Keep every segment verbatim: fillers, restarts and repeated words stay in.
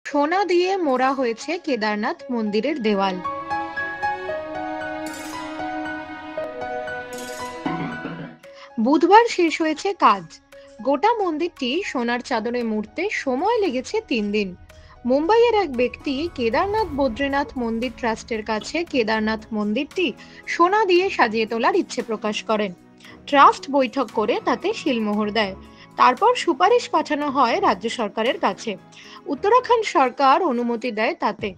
সোনা দিয়ে মোড়া হয়েছে কেদারনাথ মন্দিরের দেওয়াল। বুধবার শেষ হয়েছে কাজ। গোটা মন্দিরটি সোনার চাদরে মুড়তে সময় লেগেছে তিন দিন। মুম্বাইয়ের এক ব্যক্তি কেদারনাথ বদ্রীনাথ মন্দির ট্রাস্টের কাছে কেদারনাথ মন্দিরটি সোনা দিয়ে সাজিয়ে তোলার ইচ্ছে প্রকাশ করেন। ট্রাস্ট বৈঠক করে তাতে সিলমোহর দেয়। তারপর সুপারিশ পাঠানো হয় রাজ্য সরকারের কাছে। উত্তরাখণ্ড সরকার অনুমতি দেয় তাতে।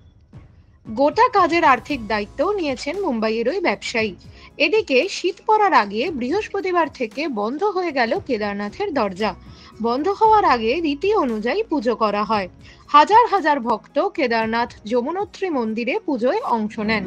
গোটা কাজের আর্থিক দায়িত্বও নিয়েছেন মুম্বাইয়ের ওই ব্যবসায়ী। এদিকে শীত পড়ার আগে বৃহস্পতিবার থেকে বন্ধ হয়ে গেল কেদারনাথের দরজা। বন্ধ হওয়ার আগে রীতি অনুযায়ী পুজো করা হয়। হাজার হাজার ভক্ত কেদারনাথ যমুনোত্রী মন্দিরে পুজোয় অংশ নেন।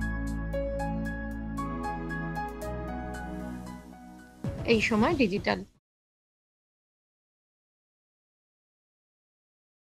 এই সময় ডিজিটাল